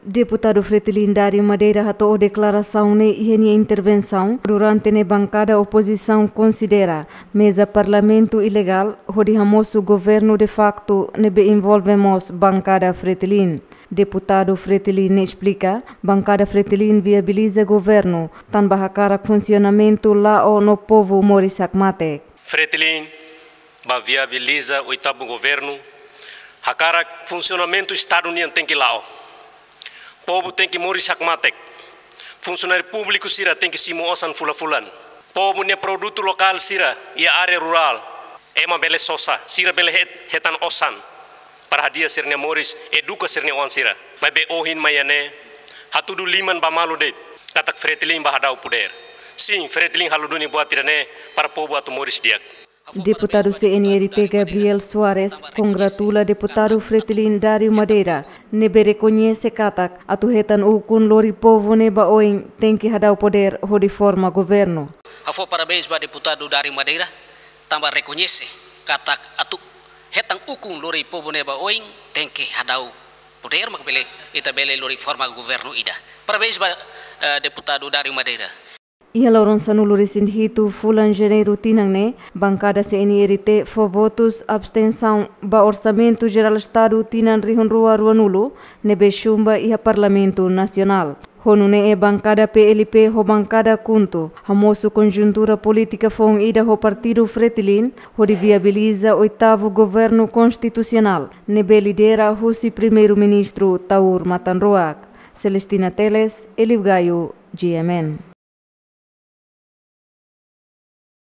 Deputado Fretilin Dário Madeira ratou declaração e intervenção durante a bancada oposição considera mesa parlamento ilegal onde o governo de facto nebe envolvemos bancada Fretilin. Deputado Fretilin explica, bancada Fretilin viabiliza governo tan bahakara funcionamento lá no povo Morisak Mate. Fretilin viabiliza o oitavo governo, hakara funcionamento Estado União tem que lá. Povo tem que morir sakmatek. Funcionário público sira tem que se moçan fula-fulan. Povo ne produto local sira e área rural. Ema bele sosa, sira bele hetan osan. Para dia sirne moris educa sirne on sira. Mas be ohin mayane hatudu liman bamalu det. Katak Fretilin bahadau poder. Sim, Fretilin haluduni buat tirane para povo atu moris diak. Deputado CNRT Gabriel Soares congratula deputado Fretilin Dário Madeira nebe reconhece katak atuhetan ukun lori povo neba oing tem que hadau poder hodi forma governo. Afo parabéns ba deputado Dário Madeira tambah reconhece katak atu hetan ukun lori povo neba oing tem que hadau poder makbele itabele lori forma governo ida. Parabéns ba deputado Dário Madeira. Ia lauron sanuluri sinhitu fulan janeiro tinangne, bancada CNRT for votos abstenção ba orçamento geral estado tinan rihon rua ruanulo, nebe chumba ia parlamento nacional. Honune bancada PLP ho bancada kunto, hamoso conjuntura política fong ida ho partido Fretilin, ho viabiliza oitavo governo constitucional, nebe lidera husi primeiro-ministro Taur Matanroak. Celestina Teles, Elif Gaio, GMN.